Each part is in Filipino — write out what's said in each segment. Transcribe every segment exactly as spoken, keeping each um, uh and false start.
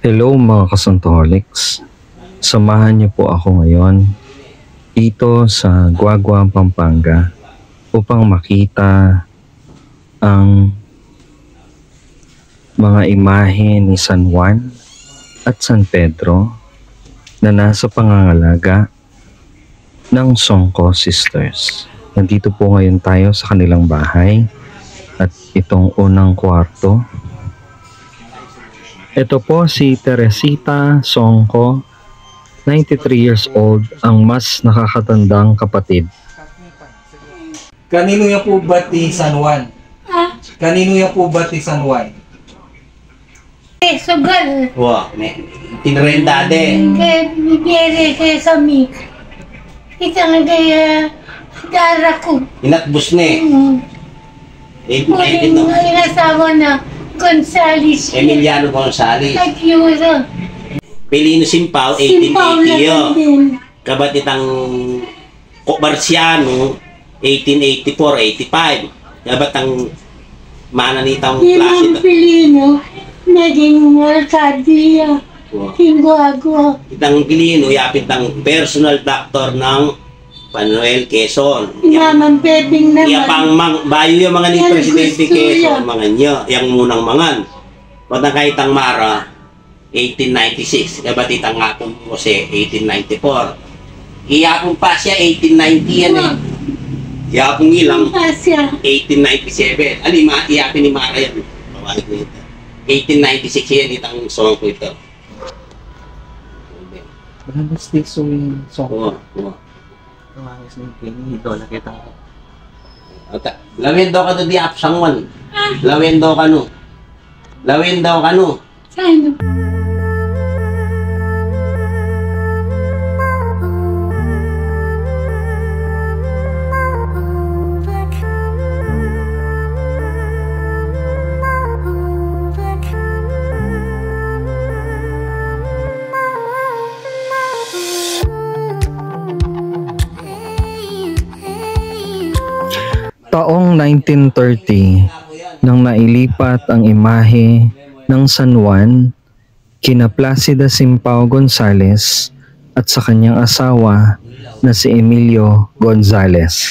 Hello mga Kasantaholics, samahan niyo po ako ngayon dito sa Guagua, Pampanga upang makita ang mga imahe ni San Juan at San Pedro na nasa pangangalaga ng Songco Sisters. Nandito po ngayon tayo sa kanilang bahay at itong unang kwarto. Ito po si Teresita Songco, ninety-three years old, ang mas nakakatandang kapatid. Kanino yan po ba ti San Juan? Ah, Kanino yan po ba ti San Juan? eh, sugal. Wow, tinrendade. Kaya bibiyere kaya sa mi. Kita nga kaya dara ko. Inatbus ni. Mm. Eh, Muli eh, ito. nga inasawa na Gonzales. Emiliano Gonzales. At Yura. Pilino Simpao, Si Paula eighteen eighty yo. din. Kabatitang Marciano, eighteen eighty-four eighty-five. Kabatang mananitang Yung klase. ang Pilino, naging Arcadia. Wow. Tingguagua. Itang Pilino, yapit ang personal doctor ng Manuel Quezon. Naman Peping Iya pang naman. mang, bayo yung mga ni Yan, Presidente gusto Quezon, yan. mga nyo, yung munang mangan. Patang kahitang Mara, eighteen ninety-six, kabatitang nga pong Jose, eighteen ninety-four. Iya pong pa siya, eighteen ninety yan eh. Iya pong ilang, Asya. eighteen ninety-seven. Ali, ma, iya ni Mara yan. eighteen ninety-six yan, itang song ko ito. Maganda stick so yung song. Oo, oo. Tumangis na yung kini, ito nakita ko. Ota, lawin daw ka to di apsangwan. Lawin daw ka no. Lawin daw ka no. Saan? Taong nineteen thirty, nang nailipat ang imahe ng San Juan kina Placida Simpao Gonzales at sa kanyang asawa na si Emilio Gonzales.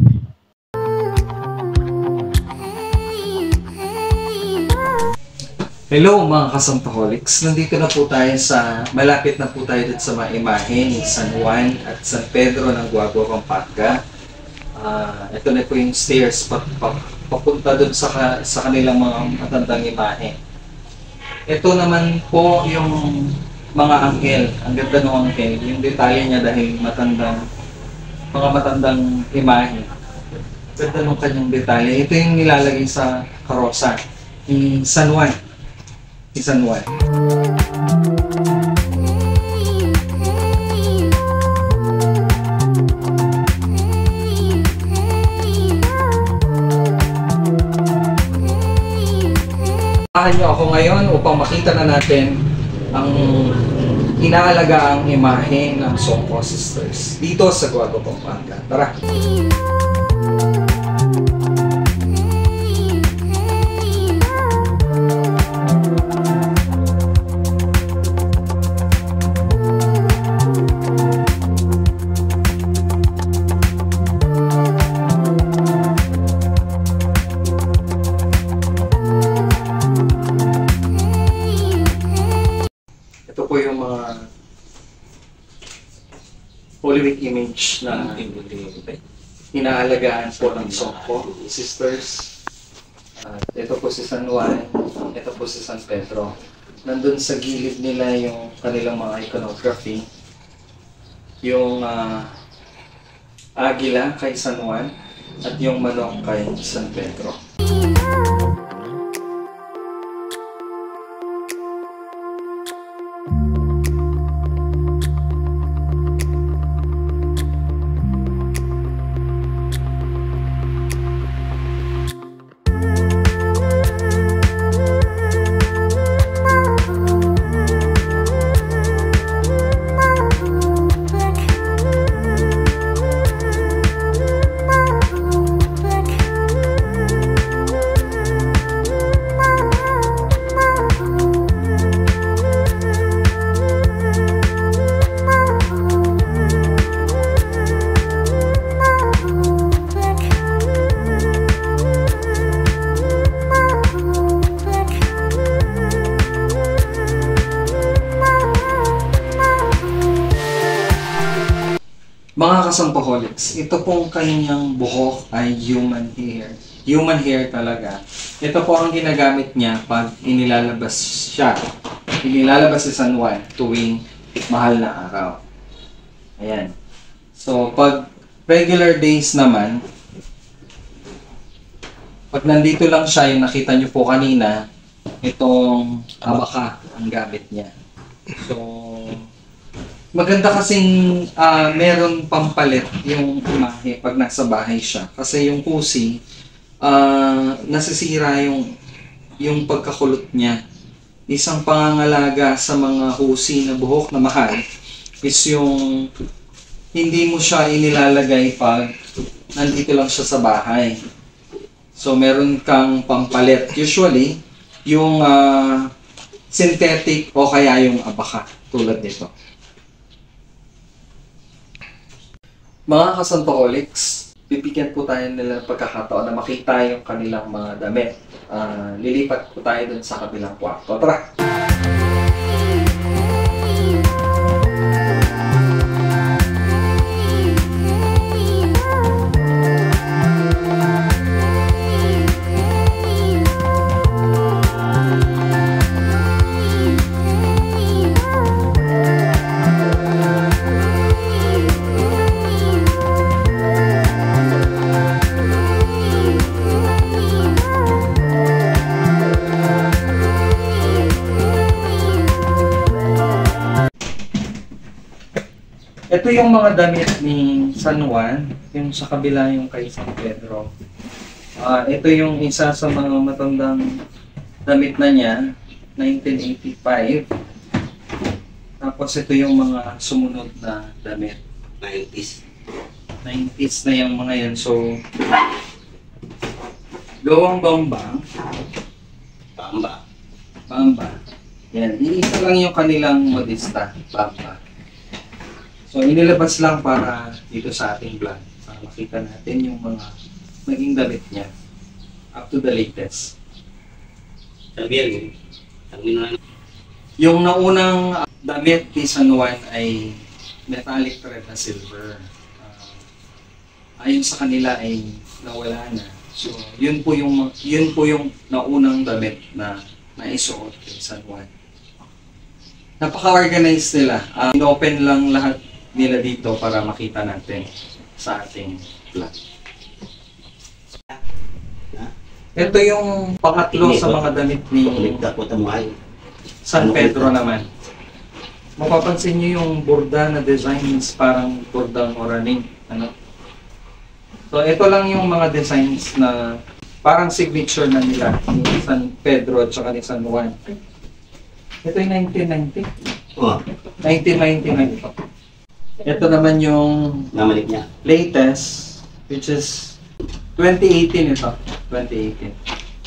Hello mga Kasantaholics, nandito na po tayo sa, malapit na po tayo dito sa mga imahe ni San Juan at San Pedro ng Guagua, Pampanga. Ah, ito na po yung stairs pa, pa, papunta doon sa, ka- sa kanilang mga matandang imahe. Ito naman po yung mga anghel. Ang ganda ng anghel. Yung detalye niya dahil matandang, mga matandang imahe. Ganda ng kanyang detalye. Ito yung nilalagay sa karosa ni San Juan. Ni San Juan. Samahan niyo ako ngayon upang makita na natin ang inaalagaang imahe ng Songco Sisters dito sa Guagua, Pampanga. Tara! Ito po yung mga Holy Week image na inaalagaan po ng Songco Sisters. At ito po si San Juan, ito po si San Pedro. Nandun sa gilid nila yung kanilang mga iconography. Yung ah, agila kay San Juan at yung manok kay San Pedro. Mga kasampaholics, ito pong kanyang buhok ay human hair. Human hair talaga. Ito po ang ginagamit niya pag inilalabas siya. Inilalabas si San Juan tuwing mahal na araw. Ayan. So, pag regular days naman, pag nandito lang siya, yung nakita niyo po kanina, itong abaka ang gamit niya. So, maganda kasing ah, meron pampalit yung imahe pag nasa bahay siya. Kasi yung pusi, ah, nasisira yung, yung pagkakulot niya. Isang pangangalaga sa mga husi na buhok na mahal is yung hindi mo siya inilalagay pag nandito lang siya sa bahay. So, meron kang pampalit. Usually, yung ah, synthetic o kaya yung abaka tulad nito. Mga kasantoholics, bibigyan po tayo nila ng pagkakataon na makita yung kanilang mga damit. Ah, lilipat po tayo dun sa kabilang kwarto. Tara! Ito yung mga damit ni San Juan, yung sa kabila yung kay San Pedro. Ah, ito yung isa sa mga matandang damit na niya, nineteen eighty-five. Tapos ito yung mga sumunod na damit. nineties. nineties na yung mga yan. So, gawang bamba, Bamba. bamba. Yan, iisa lang yung kanilang modista, bamba. So, inilabas lang para dito sa ating vlog. Para makita natin yung mga naging damit niya. Up to the latest. Sabihan mo. Ang minunan. Yung naunang damit ni San Juan ay metallic thread na silver. Uh, ayon sa kanila ay nawala na. So, yun po yung yun po yung naunang damit na naisuot kay San Juan. Napaka-organized nila. Uh, in-open lang lahat nila dito para makita natin sa ating vlog. Ito yung pangatlo sa mga damit ni Pagligda ko tamuhay. San Pedro naman. Mapapansin niyo yung borda na designs parang bordang oraning. Ano? So ito lang yung mga designs na parang signature na nila ni San Pedro at saka ni San Juan. Ito yung nineteen ninety. Oh, nineteen ninety-nine ito. Ito naman yung namalik niya. latest, which is twenty eighteen ito. twenty eighteen.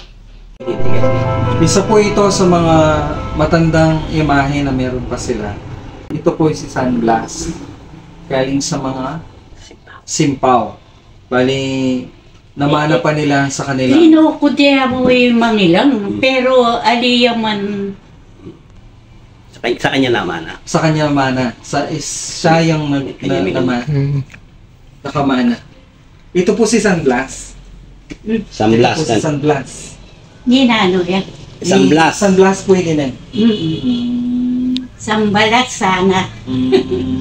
Isa po ito sa mga matandang imahe na meron pa sila. Ito po si San Blas. Galing sa mga Simpaw. Bali, namana pa nila sa kanila. Lino ko diya mo yung mangilang, pero aliya man. Sa, kanya- sa kanya naman ah. Sa kanya mana. Sa is, siya yung nag, na, naman, nakamana. Ito po si San Blas. San Ito Blas. po si San Blas. Ginano yan. San Blas. San Blas po yun eh. Mm-mm. Sambalat sana. Mm.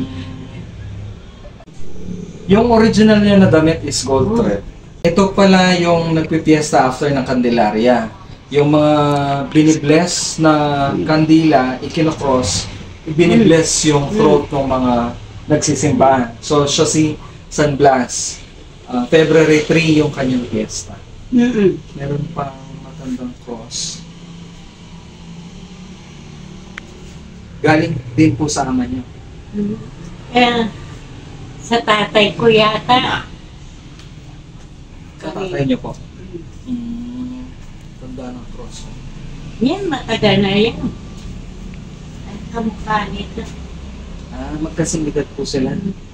Yung original niya na damit is gold thread. Ito pala yung nagpipiesta after ng Candelaria. Yung mga binibless na kandila, ikinocross, binibless yung throat ng mga nagsisimba. So siya si San Blas. Uh, February third yung kanyang fiesta. Mm-mm. Meron pang matandang cross. Galing din po sa ama niya. Eh, sa tatay ko yata. Kapatay niyo po. Mm, tanda ng cross. Yan, matagal na yan. Ang kamukha nito. Ah, magkasing edad po sila.